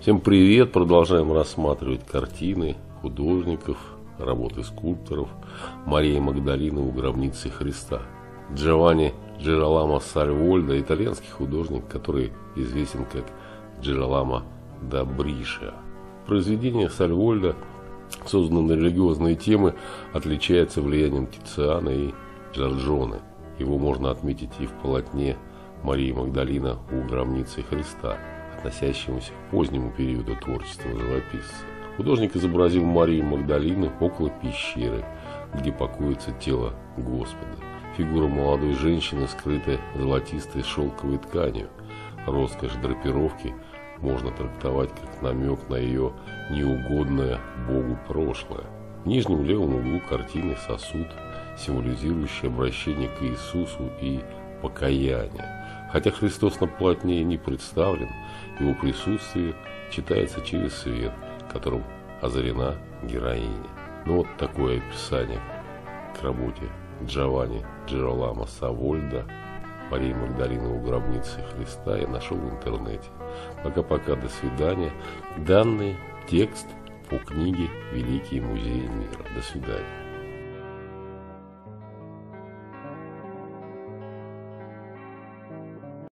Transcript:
Всем привет! Продолжаем рассматривать картины художников, работы скульпторов Марии Магдалины у гробницы Христа. Джованни Джироламо Сальвольдо – итальянский художник, который известен как Джироламо да Брешиа. Произведения Сальвольдо, созданные на религиозные темы, отличаются влиянием Тициана и Джорджоне. Его можно отметить и в полотне Марии Магдалина у гробницы Христа, относящемуся к позднему периоду творчества живописца. Художник изобразил Марию Магдалину около пещеры, где покоится тело Господа. Фигура молодой женщины скрыта золотистой шелковой тканью. Роскошь драпировки можно трактовать как намек на ее неугодное Богу прошлое. В нижнем левом углу картины сосуд, символизирующий обращение к Иисусу и покаяние. Хотя Христос на полотне не представлен, его присутствие читается через свет, которым озарена героиня. Ну вот такое описание к работе Джованни Джироламо Сальвольдо Марии Магдалины у гробницы Христа я нашел в интернете. Пока-пока, до свидания. Данный текст по книге «Великие музеи мира». До свидания.